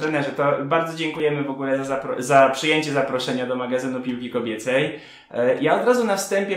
trenerze, to bardzo dziękujemy w ogóle za przyjęcie zaproszenia do magazynu Piłki Kobiecej. Ja od razu na wstępie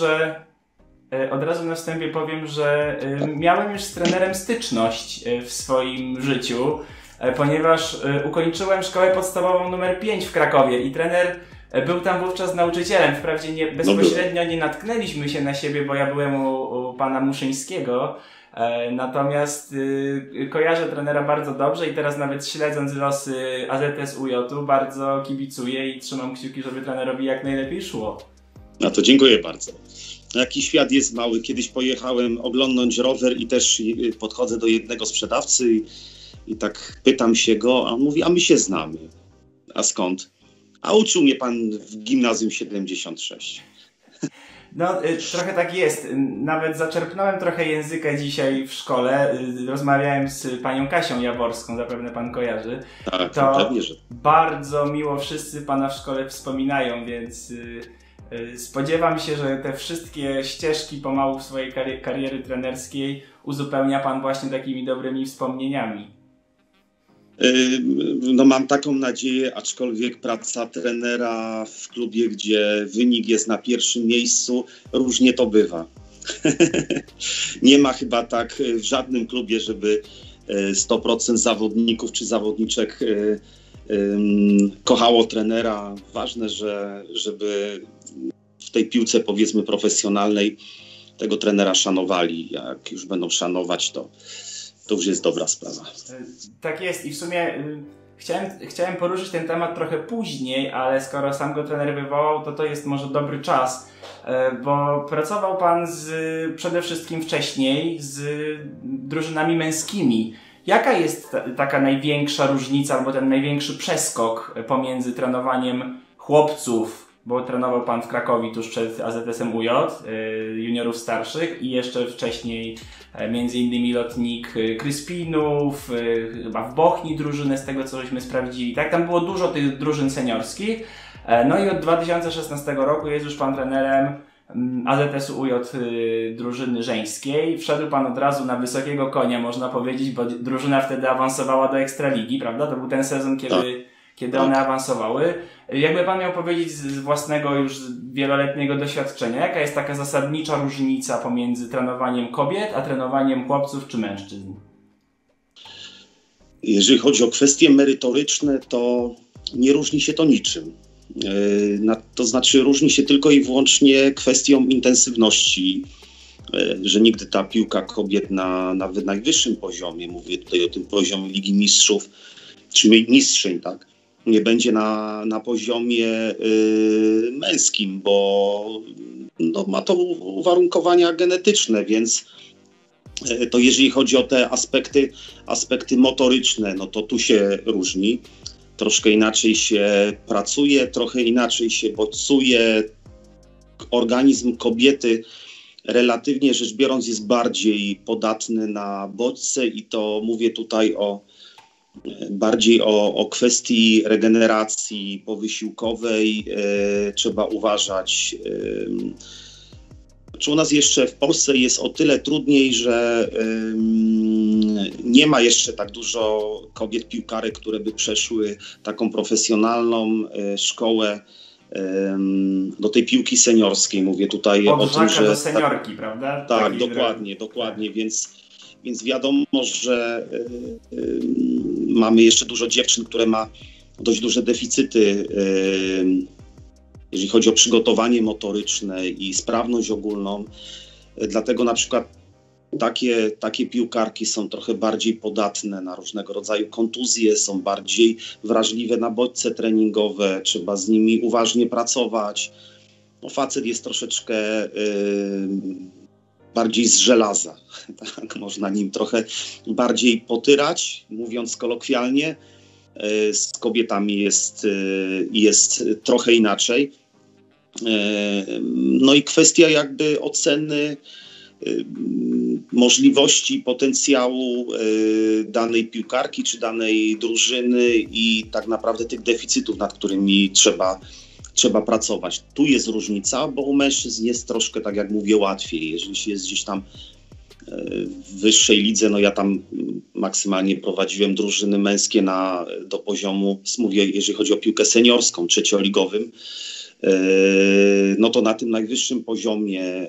powiem, że miałem już z trenerem styczność w swoim życiu, ponieważ ukończyłem szkołę podstawową numer 5 w Krakowie i trener był tam wówczas nauczycielem. Wprawdzie bezpośrednio nie natknęliśmy się na siebie, bo ja byłem u pana Muszyńskiego, natomiast kojarzę trenera bardzo dobrze i teraz nawet śledząc losy AZS UJ-u bardzo kibicuję i trzymam kciuki, żeby trenerowi jak najlepiej szło. No to dziękuję bardzo. Jaki świat jest mały. Kiedyś pojechałem oglądnąć rower i też podchodzę do jednego sprzedawcy i tak pytam się go, a on mówi, a my się znamy. A skąd? A uczył mnie pan w gimnazjum 76. No, trochę tak jest. Nawet zaczerpnąłem trochę języka dzisiaj w szkole. Rozmawiałem z panią Kasią Jaworską, zapewne pan kojarzy. Tak, to pewnie, że bardzo miło wszyscy pana w szkole wspominają, więc spodziewam się, że te wszystkie ścieżki pomału w swojej kariery trenerskiej uzupełnia pan właśnie takimi dobrymi wspomnieniami. No mam taką nadzieję, aczkolwiek praca trenera w klubie, gdzie wynik jest na pierwszym miejscu, różnie to bywa. Nie ma chyba tak w żadnym klubie, żeby 100% zawodników czy zawodniczek kochało trenera. Ważne, żeby w tej piłce, powiedzmy, profesjonalnej tego trenera szanowali. Jak już będą szanować, to już jest dobra sprawa. Tak jest i w sumie chciałem poruszyć ten temat trochę później, ale skoro sam go trener wywołał, to jest może dobry czas, bo pracował pan przede wszystkim wcześniej z drużynami męskimi. Jaka jest taka największa różnica albo ten największy przeskok pomiędzy trenowaniem chłopców, bo trenował pan w Krakowie tuż przed AZS-em UJ, juniorów starszych i jeszcze wcześniej między innymi lotnik Kryspinów, chyba w Bochni drużynę z tego co żeśmy sprawdzili. Tak, tam było dużo tych drużyn seniorskich. No i od 2016 roku jest już pan trenerem AZS-u UJ drużyny żeńskiej. Wszedł pan od razu na wysokiego konia, można powiedzieć, bo drużyna wtedy awansowała do Ekstraligi, prawda? To był ten sezon, kiedy one awansowały. Jakby pan miał powiedzieć z własnego już wieloletniego doświadczenia, jaka jest taka zasadnicza różnica pomiędzy trenowaniem kobiet, a trenowaniem chłopców czy mężczyzn? Jeżeli chodzi o kwestie merytoryczne, to nie różni się to niczym. To znaczy różni się tylko i wyłącznie kwestią intensywności, że nigdy ta piłka kobiet na nawet najwyższym poziomie, mówię tutaj o tym poziomie Ligi Mistrzów, czy mistrzyń, tak, nie będzie na poziomie męskim, bo no, ma to uwarunkowania genetyczne, więc to jeżeli chodzi o te aspekty motoryczne, no to tu się różni. Troszkę inaczej się pracuje, trochę inaczej się bodźcuje. Organizm kobiety relatywnie rzecz biorąc jest bardziej podatny na bodźce i to mówię tutaj bardziej o kwestii regeneracji powysiłkowej. Trzeba uważać. Czy u nas jeszcze w Polsce jest o tyle trudniej, że nie ma jeszcze tak dużo kobiet piłkarek, które by przeszły taką profesjonalną szkołę do tej piłki seniorskiej. Mówię tutaj o tym, że do seniorki, prawda? Tak, dokładnie, więc wiadomo, że mamy jeszcze dużo dziewczyn, które ma dość duże deficyty, jeżeli chodzi o przygotowanie motoryczne i sprawność ogólną. Dlatego na przykład takie piłkarki są trochę bardziej podatne na różnego rodzaju kontuzje, są bardziej wrażliwe na bodźce treningowe, trzeba z nimi uważnie pracować. No, facet jest troszeczkę bardziej z żelaza, tak, można nim trochę bardziej potyrać, mówiąc kolokwialnie. Z kobietami jest trochę inaczej. No i kwestia jakby oceny możliwości, potencjału danej piłkarki czy danej drużyny i tak naprawdę tych deficytów, nad którymi trzeba pracować. Tu jest różnica, bo u mężczyzn jest troszkę, tak jak mówię, łatwiej. Jeżeli się jest gdzieś tam w wyższej lidze, no ja tam maksymalnie prowadziłem drużyny męskie do poziomu, mówię, jeżeli chodzi o piłkę seniorską, trzecioligowym, no to na tym najwyższym poziomie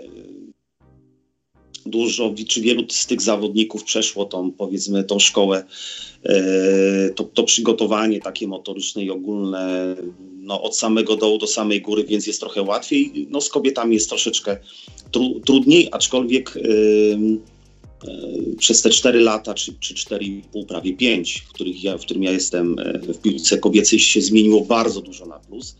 wielu z tych zawodników przeszło tą szkołę, to przygotowanie takie motoryczne i ogólne, no od samego dołu do samej góry, więc jest trochę łatwiej. No z kobietami jest troszeczkę trudniej, aczkolwiek przez te 4 lata, czy 4,5, prawie 5, w którym ja jestem w piłce kobiecej, się zmieniło bardzo dużo na plus.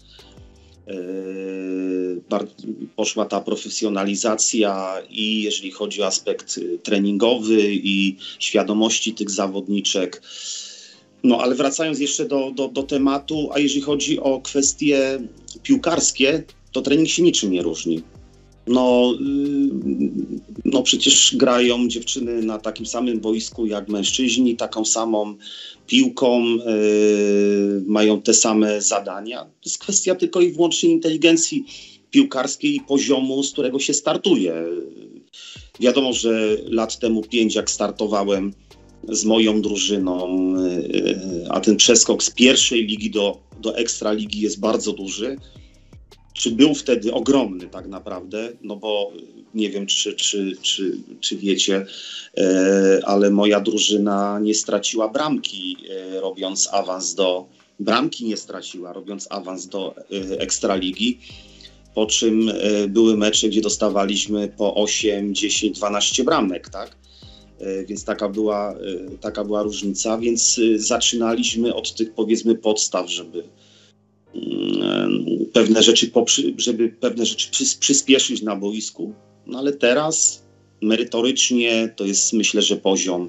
Poszła ta profesjonalizacja i jeżeli chodzi o aspekt treningowy i świadomości tych zawodniczek. No ale wracając jeszcze do tematu, a jeżeli chodzi o kwestie piłkarskie, to trening się niczym nie różni. No przecież grają dziewczyny na takim samym boisku jak mężczyźni, taką samą piłką, mają te same zadania. To jest kwestia tylko i wyłącznie inteligencji piłkarskiej i poziomu, z którego się startuje. Wiadomo, że lat temu 5, jak startowałem z moją drużyną, a ten przeskok z pierwszej ligi do ekstraligi jest bardzo duży. Czy był wtedy ogromny tak naprawdę, no bo nie wiem, czy wiecie, ale moja drużyna nie straciła bramki, robiąc awans do ekstraligi, po czym były mecze, gdzie dostawaliśmy po 8, 10, 12 bramek, tak? Więc taka była różnica, więc zaczynaliśmy od tych, powiedzmy, podstaw, żeby pewne rzeczy przyspieszyć na boisku. No ale teraz merytorycznie to jest, myślę, że poziom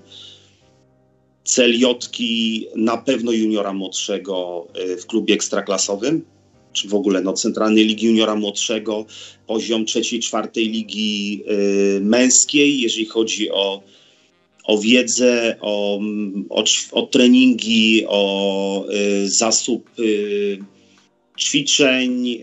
CLJ-ki, na pewno juniora młodszego w klubie ekstraklasowym, czy w ogóle Centralnej Ligi Juniora Młodszego, poziom 3., 4. ligi męskiej, jeżeli chodzi o wiedzę, o treningi, o zasób ćwiczeń.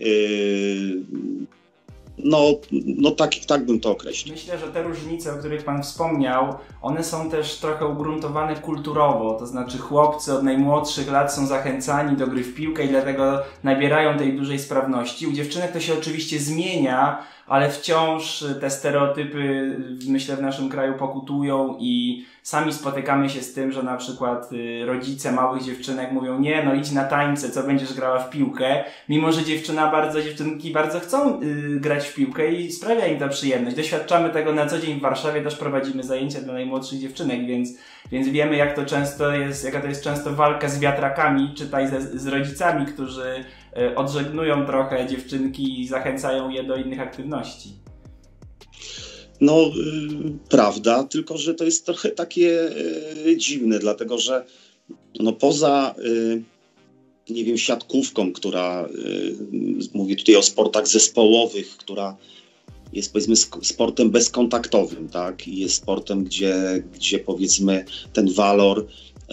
Tak bym to określił. Myślę, że te różnice, o których Pan wspomniał, one są też trochę ugruntowane kulturowo, to znaczy chłopcy od najmłodszych lat są zachęcani do gry w piłkę i dlatego nabierają tej dużej sprawności. U dziewczynek to się oczywiście zmienia, ale wciąż te stereotypy, myślę, w naszym kraju pokutują i sami spotykamy się z tym, że na przykład rodzice małych dziewczynek mówią: nie, no idź na tańce, co będziesz grała w piłkę, mimo że dziewczynki bardzo chcą grać w piłkę i sprawia im to przyjemność. Doświadczamy tego na co dzień w Warszawie, też prowadzimy zajęcia dla najmłodszych dziewczynek, więc wiemy, jaka to jest często walka z wiatrakami, czytaj z rodzicami, którzy odżegnują trochę dziewczynki i zachęcają je do innych aktywności. No, prawda, tylko że to jest trochę takie dziwne, dlatego że poza, nie wiem, siatkówką, która, mówię tutaj o sportach zespołowych, która jest, powiedzmy, sportem bezkontaktowym, tak, i jest sportem, gdzie powiedzmy ten walor,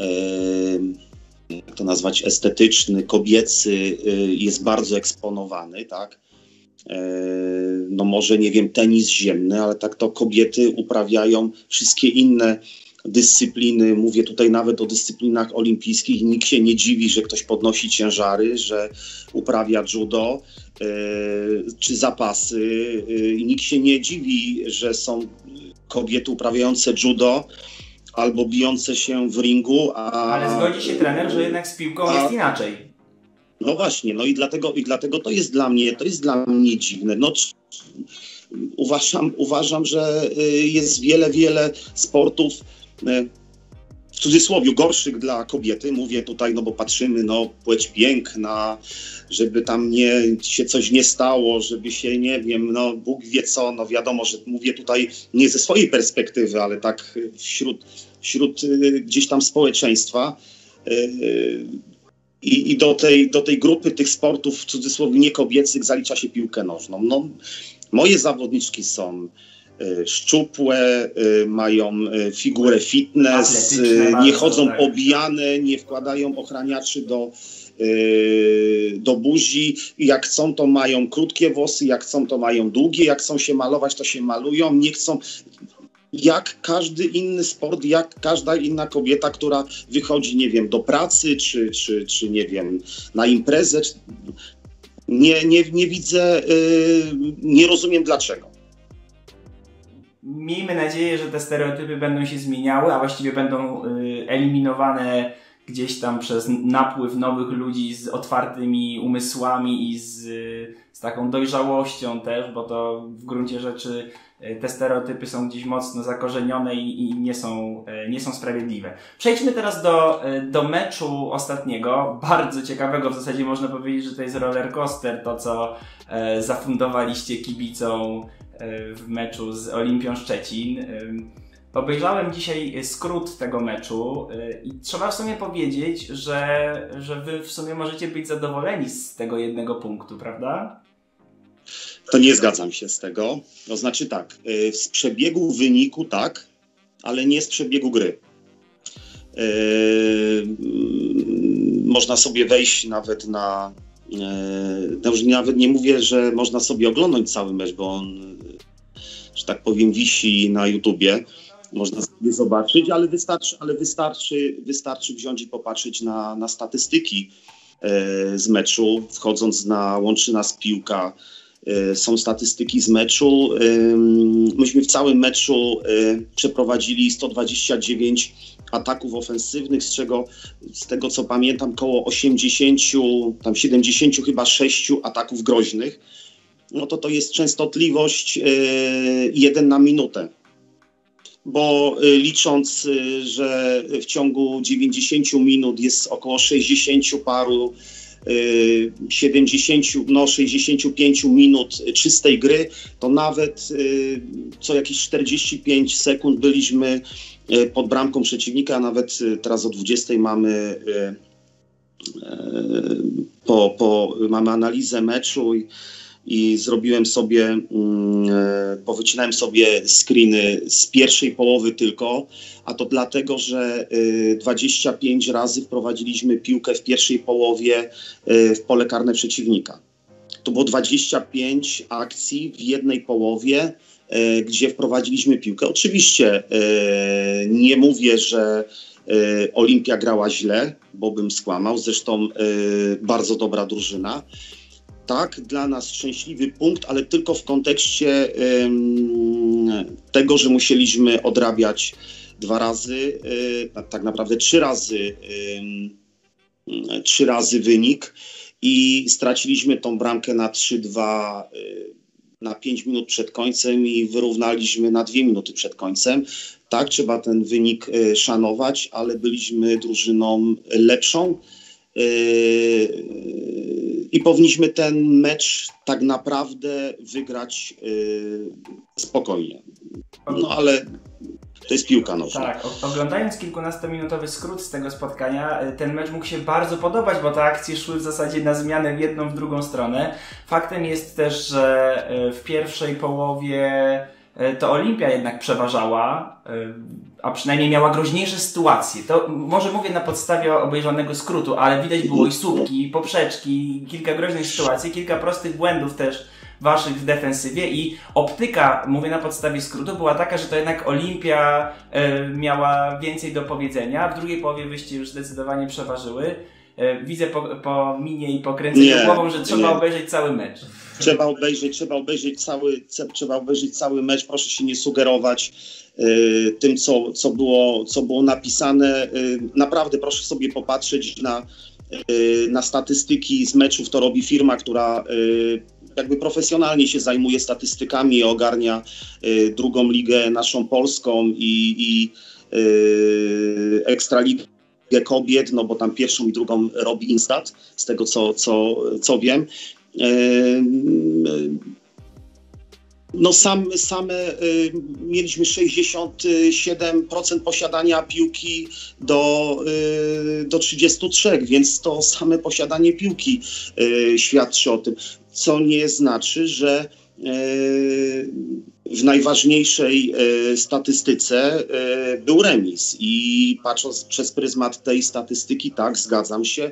jak to nazwać, estetyczny, kobiecy jest bardzo eksponowany, tak. No może, nie wiem, tenis ziemny, ale tak to kobiety uprawiają wszystkie inne dyscypliny. Mówię tutaj nawet o dyscyplinach olimpijskich i nikt się nie dziwi, że ktoś podnosi ciężary, że uprawia judo czy zapasy. I nikt się nie dziwi, że są kobiety uprawiające judo albo bijące się w ringu. Ale zgodzi się trener, że jednak z piłką jest inaczej. No właśnie, no i dlatego to jest dla mnie dziwne. No, uważam, że jest wiele sportów, w cudzysłowie, gorszych dla kobiety. Mówię tutaj, no bo patrzymy, no płeć piękna, żeby tam się coś nie stało, żeby się, nie wiem, no Bóg wie co, no wiadomo, że mówię tutaj nie ze swojej perspektywy, ale tak wśród gdzieś tam społeczeństwa. I do tej grupy tych sportów, w cudzysłowie, niekobiecych zalicza się piłkę nożną. No, moje zawodniczki są szczupłe, mają figurę fitness, nie chodzą pobijane, nie wkładają ochraniaczy do buzi. Jak chcą, to mają krótkie włosy, jak chcą, to mają długie, jak chcą się malować, to się malują, nie chcą. jak każdy inny sport, jak każda inna kobieta, która wychodzi, nie wiem, do pracy, czy nie wiem, na imprezę. Nie widzę, nie rozumiem dlaczego. Miejmy nadzieję, że te stereotypy będą się zmieniały, a właściwie będą eliminowane gdzieś tam przez napływ nowych ludzi z otwartymi umysłami i z taką dojrzałością też, bo to w gruncie rzeczy te stereotypy są gdzieś mocno zakorzenione i nie są sprawiedliwe. Przejdźmy teraz do meczu ostatniego, bardzo ciekawego, w zasadzie można powiedzieć, że to jest roller coaster, to co zafundowaliście kibicom w meczu z Olimpią Szczecin. Obejrzałem dzisiaj skrót tego meczu i trzeba w sumie powiedzieć, że wy w sumie możecie być zadowoleni z tego jednego punktu, prawda? To nie zgadzam się z tego. To znaczy tak, z przebiegu wyniku tak, ale nie z przebiegu gry. Można sobie wejść nawet już nawet nie mówię, że można sobie oglądać cały mecz, bo on, że tak powiem, wisi na YouTubie. Można sobie zobaczyć, ale wystarczy wziąć i popatrzeć na statystyki z meczu, wchodząc na Łączy Nas Piłka. Są statystyki z meczu. Myśmy w całym meczu przeprowadzili 129 ataków ofensywnych, z tego co pamiętam koło 80, tam 70 chyba 6 ataków groźnych. No to jest częstotliwość 1 na minutę. Bo licząc, że w ciągu 90 minut jest około 60 paru, 65 minut czystej gry, to nawet co jakieś 45 sekund byliśmy pod bramką przeciwnika, a nawet teraz o 20 mamy mamy analizę meczu i zrobiłem sobie, powycinałem sobie screeny z pierwszej połowy tylko, a to dlatego, że 25 razy wprowadziliśmy piłkę w pierwszej połowie w pole karne przeciwnika. To było 25 akcji w jednej połowie, gdzie wprowadziliśmy piłkę. Oczywiście nie mówię, że Olimpia grała źle, bo bym skłamał, zresztą bardzo dobra drużyna. Tak, dla nas szczęśliwy punkt, ale tylko w kontekście tego, że musieliśmy odrabiać 2 razy, tak naprawdę 3 razy wynik i straciliśmy tą bramkę na 3-2 na 5 minut przed końcem i wyrównaliśmy na 2 minuty przed końcem. Tak, trzeba ten wynik szanować, ale byliśmy drużyną lepszą. I powinniśmy ten mecz tak naprawdę wygrać spokojnie. No ale to jest piłka nożna. Tak, oglądając kilkunastominutowy skrót z tego spotkania, ten mecz mógł się bardzo podobać, bo te akcje szły w zasadzie na zmianę w jedną, w drugą stronę. Faktem jest też, że w pierwszej połowie to Olimpia jednak przeważała, a przynajmniej miała groźniejsze sytuacje. To może mówię na podstawie obejrzanego skrótu, ale widać było i słupki, i poprzeczki, kilka groźnych sytuacji, kilka prostych błędów też waszych w defensywie i optyka, mówię na podstawie skrótu, była taka, że to jednak Olimpia miała więcej do powiedzenia. W drugiej połowie wyście już zdecydowanie przeważyły. Widzę po minie i po kręceniu głową, że trzeba obejrzeć cały mecz. Trzeba obejrzeć cały mecz. Proszę się nie sugerować tym, co było napisane. Naprawdę proszę sobie popatrzeć na statystyki z meczów. To robi firma, która jakby profesjonalnie się zajmuje statystykami, ogarnia drugą ligę naszą polską i Ekstraligę kobiet, no bo tam pierwszą i drugą robi Instat, z tego co wiem. No mieliśmy 67% posiadania piłki do 33, więc to same posiadanie piłki świadczy o tym, co nie znaczy, że w najważniejszej statystyce był remis i patrząc przez pryzmat tej statystyki, tak, zgadzam się,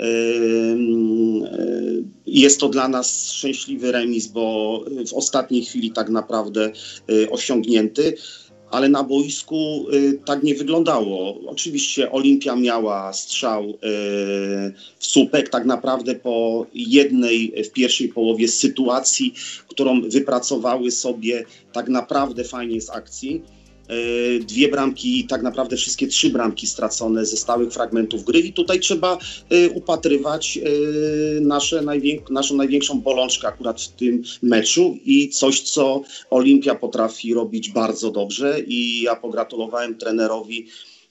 jest to dla nas szczęśliwy remis, bo w ostatniej chwili tak naprawdę osiągnięty, ale na boisku tak nie wyglądało. Oczywiście Olimpia miała strzał w słupek, tak naprawdę po jednej w pierwszej połowie sytuacji, którą wypracowały sobie tak naprawdę fajnie z akcji. 2 bramki, tak naprawdę wszystkie 3 bramki stracone ze stałych fragmentów gry i tutaj trzeba upatrywać naszą największą bolączkę akurat w tym meczu i coś, co Olimpia potrafi robić bardzo dobrze i ja pogratulowałem trenerowi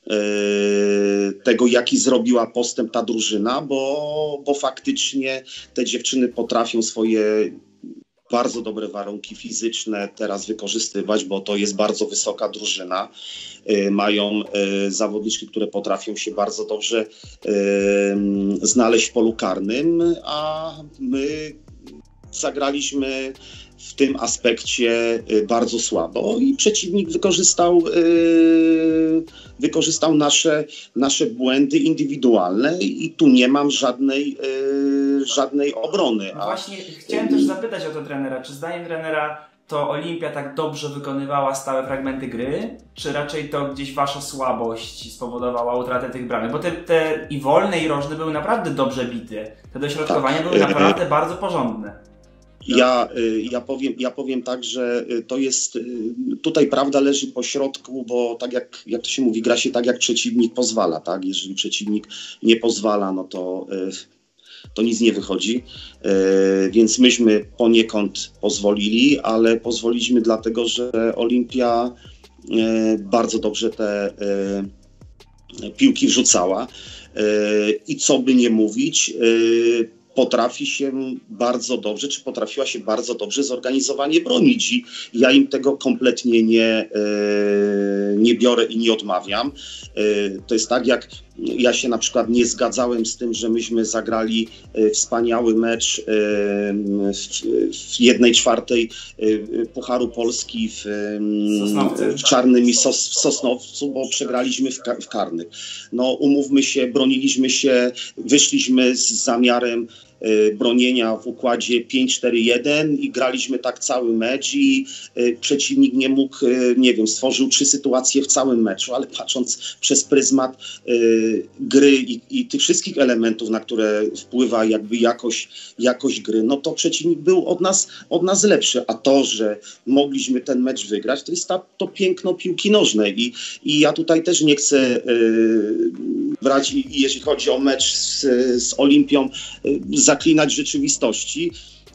tego, jaki zrobiła postęp ta drużyna, bo faktycznie te dziewczyny potrafią swoje bardzo dobre warunki fizyczne teraz wykorzystywać, bo to jest bardzo wysoka drużyna. Mają zawodniczki, które potrafią się bardzo dobrze znaleźć w polu karnym, a my zagraliśmy w tym aspekcie bardzo słabo i przeciwnik wykorzystał nasze błędy indywidualne i tu nie mam żadnej obrony. No właśnie chciałem też zapytać o to trenera. Czy zdaniem trenera to Olimpia tak dobrze wykonywała stałe fragmenty gry, czy raczej to gdzieś wasza słabość spowodowała utratę tych bramek? Bo te i wolne i rożne były naprawdę dobrze bite. Te dośrodkowania były naprawdę bardzo porządne. Ja powiem tak, że to jest, tutaj prawda leży po środku, bo tak jak to się mówi, gra się tak, jak przeciwnik pozwala, tak? Jeżeli przeciwnik nie pozwala, no to nic nie wychodzi, więc myśmy poniekąd pozwolili, ale pozwoliliśmy dlatego, że Olimpia bardzo dobrze te piłki wrzucała i co by nie mówić, potrafiła się bardzo dobrze zorganizowanie bronić i ja im tego kompletnie nie biorę i nie odmawiam. To jest tak, jak ja się na przykład nie zgadzałem z tym, że myśmy zagrali wspaniały mecz w 1/4 Pucharu Polski w Czarnym i w Sosnowcu, bo przegraliśmy w karnych. No umówmy się, broniliśmy się, wyszliśmy z zamiarem bronienia w układzie 5-4-1 i graliśmy tak cały mecz i przeciwnik nie mógł, nie wiem, stworzył 3 sytuacje w całym meczu, ale patrząc przez pryzmat gry i tych wszystkich elementów, na które wpływa jakby jakość gry, no to przeciwnik był od nas lepszy, a to, że mogliśmy ten mecz wygrać, to jest to piękno piłki nożnej i ja tutaj też nie chcę brać, jeśli chodzi o mecz z Olimpią, zaklinać rzeczywistości,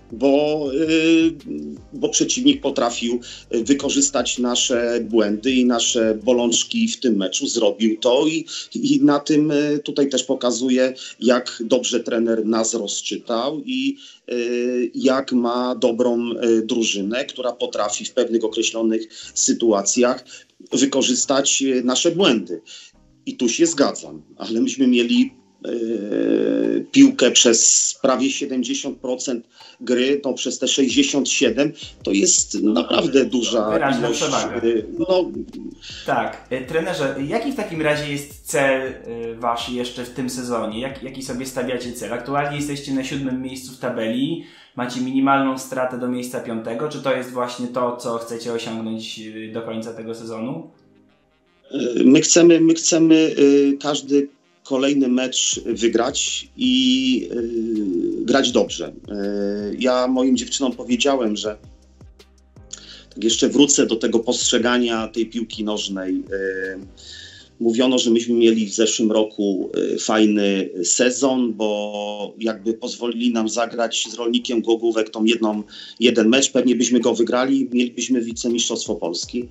bo przeciwnik potrafił wykorzystać nasze błędy i nasze bolączki w tym meczu, zrobił to i na tym tutaj też pokazuje, jak dobrze trener nas rozczytał i jak ma dobrą drużynę, która potrafi w pewnych określonych sytuacjach wykorzystać nasze błędy. I tu się zgadzam, ale myśmy mieli piłkę przez prawie 70% gry, to przez te 67% to jest naprawdę duża ilość. No. Tak. Trenerze, jaki w takim razie jest cel wasz jeszcze w tym sezonie? Jaki sobie stawiacie cel? Aktualnie jesteście na 7. miejscu w tabeli, macie minimalną stratę do miejsca 5. Czy to jest właśnie to, co chcecie osiągnąć do końca tego sezonu? My chcemy każdy kolejny mecz wygrać i grać dobrze. Ja moim dziewczynom powiedziałem, że tak jeszcze wrócę do tego postrzegania tej piłki nożnej. Mówiono, że myśmy mieli w zeszłym roku fajny sezon, bo jakby pozwolili nam zagrać z Rolnikiem Głogówek tą jeden mecz, pewnie byśmy go wygrali, mielibyśmy wicemistrzostwo Polski.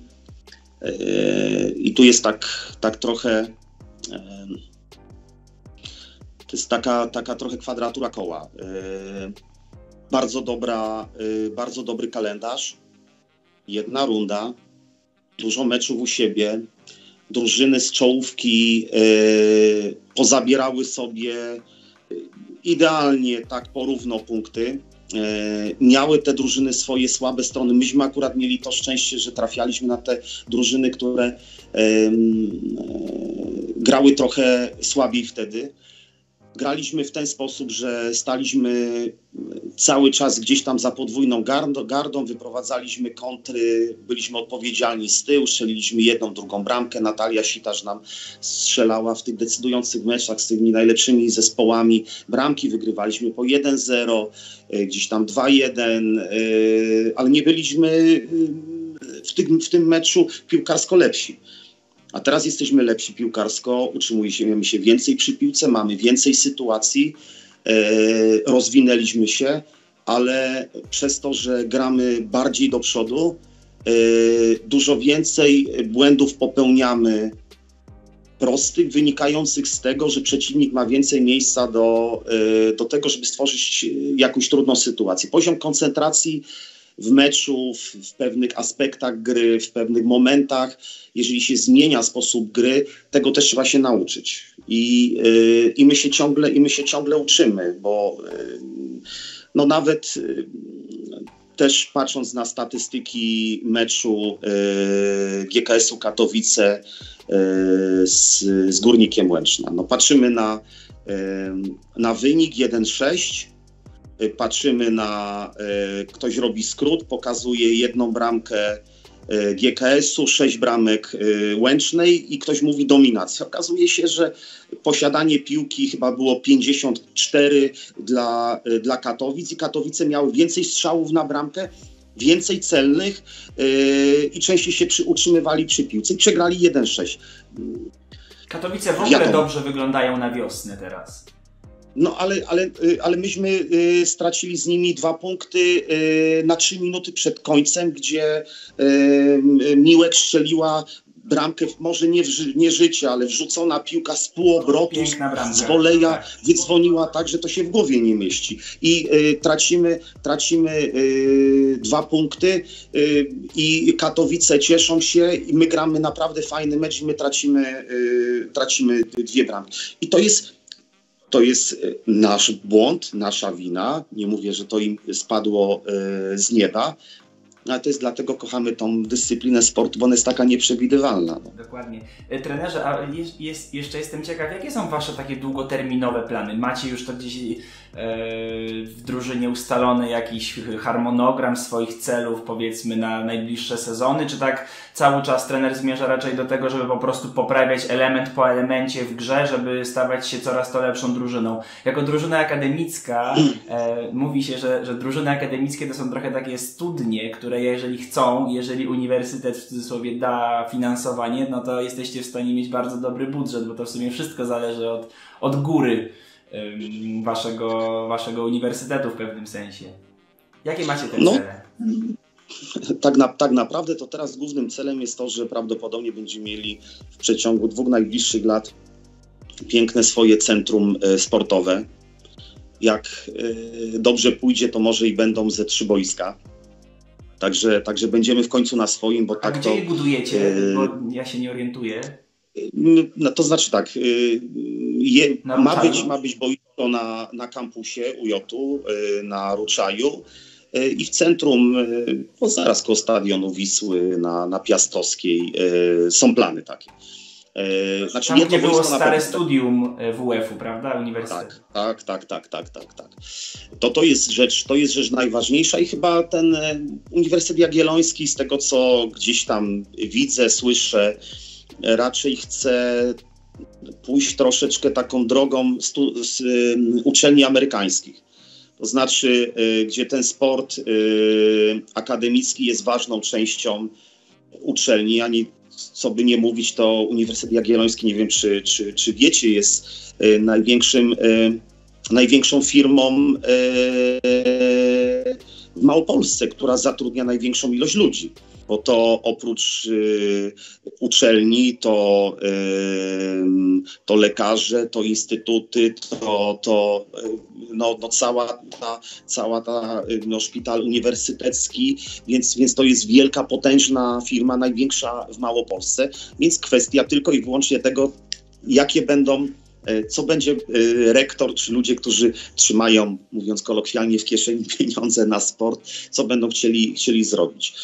I tu jest tak trochę... To jest taka trochę kwadratura koła. Bardzo dobry kalendarz, 1 runda, dużo meczów u siebie, drużyny z czołówki pozabierały sobie idealnie tak porówno punkty. Miały te drużyny swoje słabe strony. Myśmy akurat mieli to szczęście, że trafialiśmy na te drużyny, które grały trochę słabiej wtedy. graliśmy w ten sposób, że staliśmy cały czas gdzieś tam za podwójną gardą, wyprowadzaliśmy kontry, byliśmy odpowiedzialni z tyłu, strzeliliśmy jedną, drugą bramkę. Natalia Sitarz nam strzelała w tych decydujących meczach z tymi najlepszymi zespołami bramki, wygrywaliśmy po 1-0, gdzieś tam 2-1, ale nie byliśmy w tym meczu piłkarsko lepsi. A teraz jesteśmy lepsi piłkarsko, utrzymujemy się więcej przy piłce, mamy więcej sytuacji, rozwinęliśmy się, ale przez to, że gramy bardziej do przodu, dużo więcej błędów popełniamy prostych, wynikających z tego, że przeciwnik ma więcej miejsca do tego, żeby stworzyć jakąś trudną sytuację. Poziom koncentracji w meczu, w pewnych aspektach gry, w pewnych momentach, jeżeli się zmienia sposób gry, tego też trzeba się nauczyć. I my się ciągle uczymy, bo no nawet też patrząc na statystyki meczu GKS-u Katowice z Górnikiem Łęczna, no patrzymy na wynik 1-6, patrzymy ktoś robi skrót, pokazuje jedną bramkę GKS-u, 6 bramek Łęcznej i ktoś mówi dominacja. Okazuje się, że posiadanie piłki chyba było 54 dla Katowic i Katowice miały więcej strzałów na bramkę, więcej celnych i częściej się utrzymywali przy piłce i przegrali 1-6. Katowice w ogóle dobrze wyglądają na wiosnę teraz. No ale myśmy stracili z nimi 2 punkty na 3 minuty przed końcem, gdzie Miłek strzeliła bramkę, może nie życia, ale wrzucona piłka z półobrotu, z woleja, wydzwoniła tak, że to się w głowie nie mieści. I tracimy 2 punkty i Katowice cieszą się i my gramy naprawdę fajny mecz i my tracimy 2 bramki. I to jest nasz błąd, nasza wina. Nie mówię, że to im spadło z nieba, ale to jest dlatego kochamy tą dyscyplinę sportu, bo ona jest taka nieprzewidywalna. No. Dokładnie. Trenerze, a jeszcze jestem ciekaw, jakie są wasze takie długoterminowe plany? Macie już to gdzieś w drużynie ustalony jakiś harmonogram swoich celów, powiedzmy, na najbliższe sezony, czy tak cały czas trener zmierza raczej do tego, żeby po prostu poprawiać element po elemencie w grze, żeby stawać się coraz to lepszą drużyną? Jako drużyna akademicka mówi się, że drużyny akademickie to są trochę takie studnie, które jeżeli uniwersytet w cudzysłowie da finansowanie, no to jesteście w stanie mieć bardzo dobry budżet, bo to w sumie wszystko zależy od góry waszego uniwersytetu w pewnym sensie. Jakie macie te cele? Tak naprawdę to teraz głównym celem jest to, że prawdopodobnie będziemy mieli w przeciągu 2 najbliższych lat piękne swoje centrum sportowe. Jak dobrze pójdzie, to może i będą ze 3 boiska. Także będziemy w końcu na swoim, bo tak to... A gdzie je budujecie? Bo ja się nie orientuję. No to znaczy tak, ma być boisko na kampusie UJ-u, na Ruczaju i w centrum, zaraz koło stadionu Wisły na Piastowskiej są plany takie. Znaczy, tam, gdzie było stare studium WF-u, prawda? Uniwersytet. Tak. To jest rzecz najważniejsza i chyba ten Uniwersytet Jagielloński, z tego co gdzieś tam widzę, słyszę, raczej chce pójść troszeczkę taką drogą z uczelni amerykańskich. To znaczy, gdzie ten sport akademicki jest ważną częścią uczelni, ani co by nie mówić, to Uniwersytet Jagielloński, nie wiem czy wiecie, jest największą firmą w Małopolsce, która zatrudnia największą ilość ludzi. Bo to oprócz uczelni, to lekarze, to instytuty, cała ta szpital uniwersytecki, więc to jest wielka, potężna firma, największa w Małopolsce. Więc kwestia tylko i wyłącznie tego, jakie będą Co będzie rektor, czy ludzie, którzy trzymają, mówiąc kolokwialnie, w kieszeni pieniądze na sport, co będą chcieli zrobić.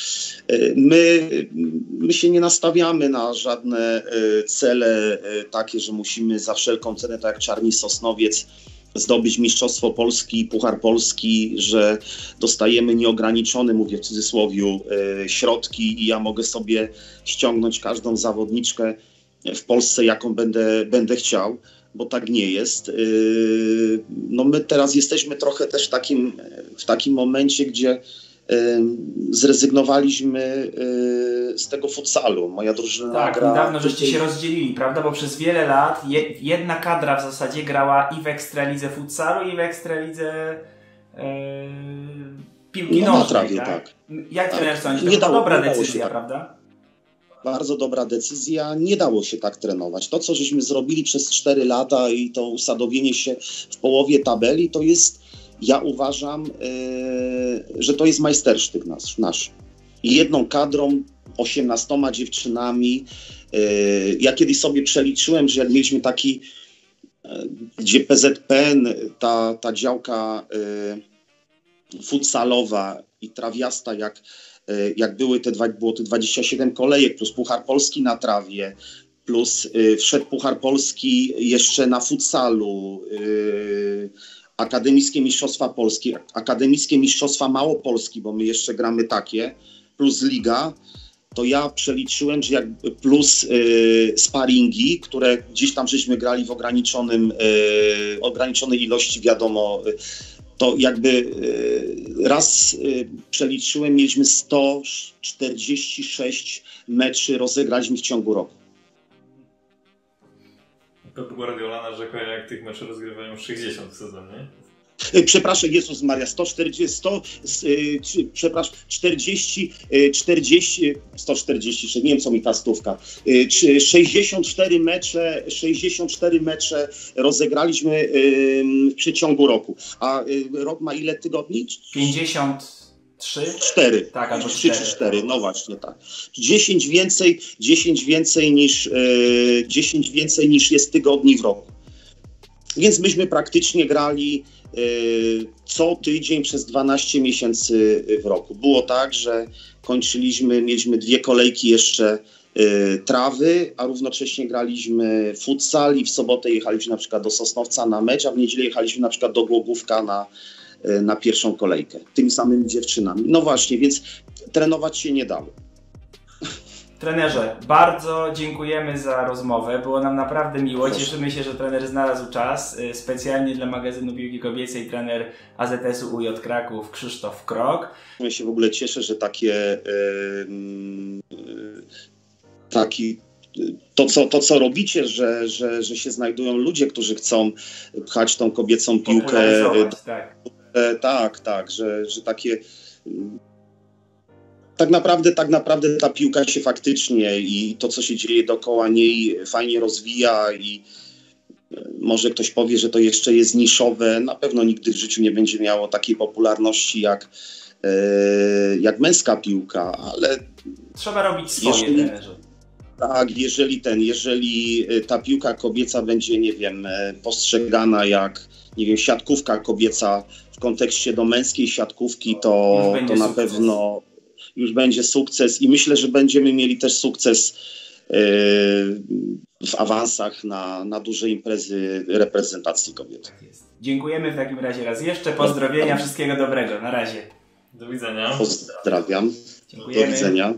My się nie nastawiamy na żadne cele takie, że musimy za wszelką cenę, tak jak Czarni Sosnowiec, zdobyć Mistrzostwo Polski, Puchar Polski, że dostajemy nieograniczone, mówię w cudzysłowie, środki i ja mogę sobie ściągnąć każdą zawodniczkę w Polsce, jaką będę chciał, bo tak nie jest. No my teraz jesteśmy trochę też w takim momencie, gdzie zrezygnowaliśmy z tego futsalu. Moja drużyna tak, gra... niedawno żeście się rozdzielili, prawda? Bo przez wiele lat jedna kadra w zasadzie grała i w Ekstralidze futsalu, i w Ekstralidze piłki nożnej. Na trawie, tak. Jak tak. trener sądzi? To dobra decyzja, tak. Prawda? Bardzo dobra decyzja. Nie dało się tak trenować. To, co żeśmy zrobili przez 4 lata i to usadowienie się w połowie tabeli, to jest, ja uważam, że to jest majstersztyk nasz. I jedną kadrą, 18 dziewczynami. Ja kiedyś sobie przeliczyłem, że jak mieliśmy taki, gdzie PZPN, ta działka futsalowa i trawiasta, jak było te 27 kolejek, plus Puchar Polski na trawie, plus wszedł Puchar Polski jeszcze na futsalu, Akademickie Mistrzostwa Polskie, Akademickie Mistrzostwa Małopolski, bo my jeszcze gramy takie, plus Liga, to ja przeliczyłem, że plus sparingi, które gdzieś tam żeśmy grali w ograniczonej ilości, wiadomo, to jakby raz przeliczyłem, mieliśmy 146 meczy, rozegraliśmy w ciągu roku. Pep Guardiola narzeka, jak tych meczów rozgrywają 60 w sezonie. Przepraszam, Jezus Maria, 140, nie wiem co mi ta stówka, 64 mecze rozegraliśmy w przeciągu roku, a rok ma ile tygodni? 53? 4. Tak, albo 3 czy 4, no właśnie tak. 10 więcej niż jest tygodni w roku. Więc myśmy praktycznie grali co tydzień przez 12 miesięcy w roku. Było tak, że mieliśmy 2 kolejki jeszcze trawy, a równocześnie graliśmy futsal i w sobotę jechaliśmy na przykład do Sosnowca na mecz, a w niedzielę jechaliśmy na przykład do Głogówka na pierwszą kolejkę. Tymi samymi dziewczynami. No właśnie, więc trenować się nie dało. Trenerze, bardzo dziękujemy za rozmowę. Było nam naprawdę miło. Cieszymy się, że trener znalazł czas. Specjalnie dla magazynu Piłki Kobiecej trener AZS-u UJ Kraków Krzysztof Krok. Ja się w ogóle cieszę, że to co robicie, że się znajdują ludzie, którzy chcą pchać tą kobiecą piłkę. Tak, że takie... Tak naprawdę ta piłka się faktycznie i to, co się dzieje dookoła niej, fajnie rozwija i może ktoś powie, że to jeszcze jest niszowe. Na pewno nigdy w życiu nie będzie miało takiej popularności jak męska piłka, ale... Trzeba robić swoje, trenerze. Tak, jeżeli ta piłka kobieca będzie, nie wiem, postrzegana jak, nie wiem, siatkówka kobieca w kontekście do męskiej siatkówki, to na pewno już będzie sukces i myślę, że będziemy mieli też sukces w awansach na duże imprezy reprezentacji kobiet. Tak jest. Dziękujemy w takim razie raz jeszcze. Pozdrowienia, wszystkiego dobrego. Na razie. Do widzenia. Pozdrawiam. Dziękujemy. Do widzenia.